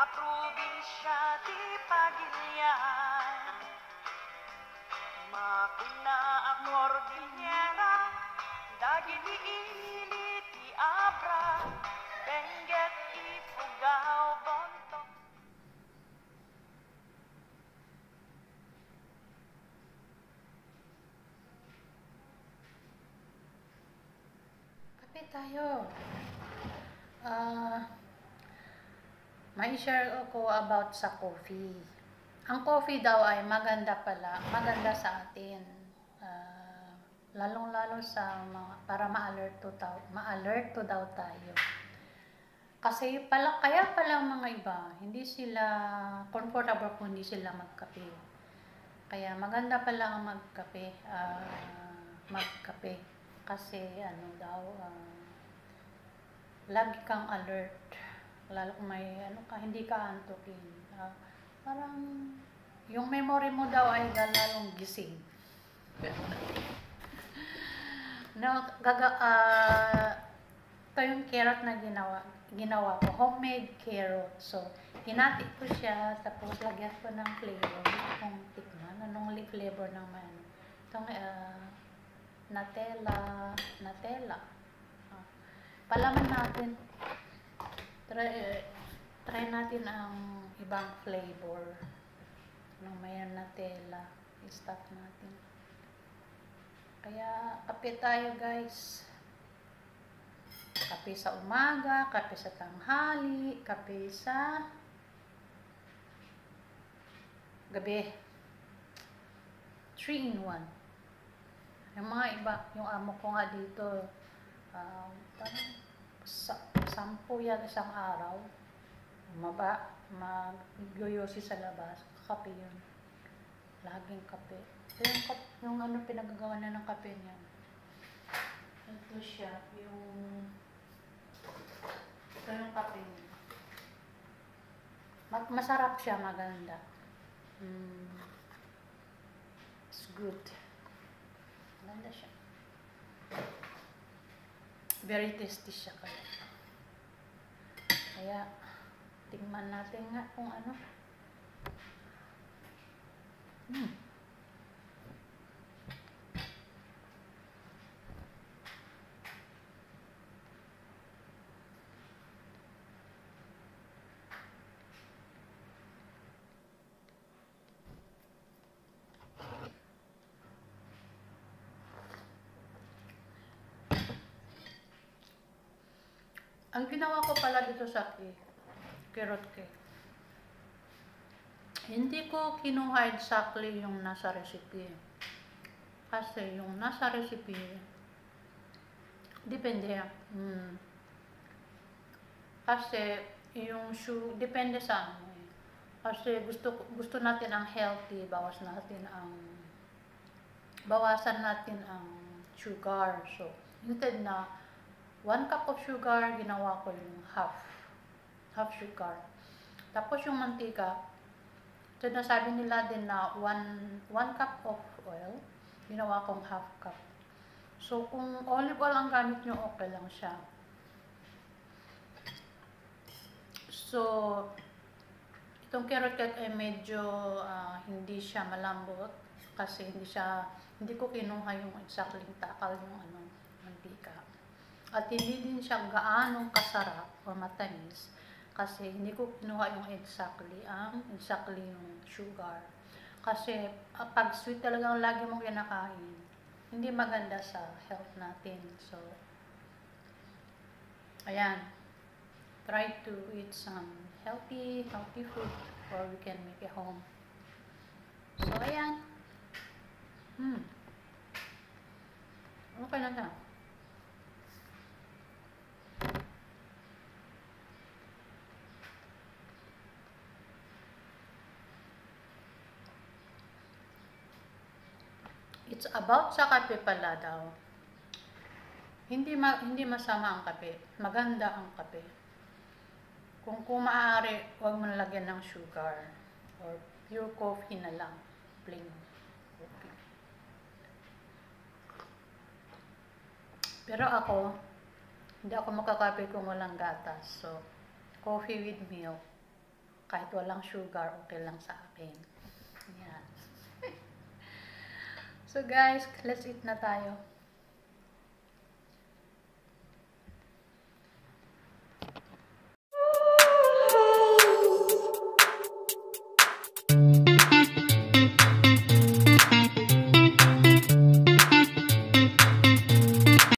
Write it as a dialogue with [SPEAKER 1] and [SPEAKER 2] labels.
[SPEAKER 1] probinsya di Pagilian, makina a Cordillera, dagiti ilit ti Abra, Benguet Ifugao Bontok.
[SPEAKER 2] Kape tayo. May share ako about sa coffee. Ang coffee daw ay maganda pala, maganda sa atin. Lalong-lalo sa mga, para ma-alerto daw tayo. Kasi kaya pala mga iba, hindi sila comfortable kung hindi sila magkape. Kaya maganda pala ang magkape. Kasi ano daw, lagi kang alert. Lalo kung may hindi ka antukin. Parang yung memory mo daw ay lalong gising. Ito yung carrot na ginawa ko, homemade carrot. So, hinati ko siya, tapos lagyan ko ng flavor. Gusto kong tikman. Anong flavor ng itong Nutella. Palaman natin. Try natin ang ibang flavor ng may Nutella. I-stop natin. Kaya, kape tayo guys. Kape sa umaga, kape sa tanghali, kape sa gabi. 3 in 1. Yung mga iba, yung amo ko nga dito, parang 10 yan isang araw. Mag-yoyosi sa labas, kape yun. Laging kape. So, yung pinagagawa na ng kape niya. Ito siya, ito yung kape niya. Masarap siya, maganda. It's good. Maganda siya. Very tasty siya kaya tingnan natin nga kung ano. Ang ginawa ko pala dito sa carrot cake, hindi ko kinuha exactly yung nasa recipe. Kasi yung nasa recipe, depende. Kasi yung depende sa ano eh. Kasi gusto natin ang healthy, bawasan natin ang sugar. So, instead na 1 cup of sugar, ginawa ko yung half sugar. Tapos yung mantika, sinasabi nila din na 1 cup of oil, ginawa kong half cup. So, kung olive oil ang gamit nyo, okay lang siya. So, itong carrot cake ay medyo hindi siya malambot kasi hindi ko kinuha yung exactly takal yung mantika. At hindi din siya gaano kasarap o matamis kasi hindi ko kinuha yung exactly yung sugar. Kasi pag sweet talagang lagi mong kinakain, hindi maganda sa health natin. So, ayan. Try to eat some healthy food or we can make it home. So, ayan. Okay na siya. It's about sa kape pala daw. Hindi masama ang kape. Maganda ang kape. Kung maaari, huwag mo nalagyan ng sugar or pure coffee na lang. Plain coffee. Pero hindi ako makakape kung walang gatas. So, coffee with milk. kahit walang sugar, okay lang sa akin. Yan. So guys, let's eat na tayo.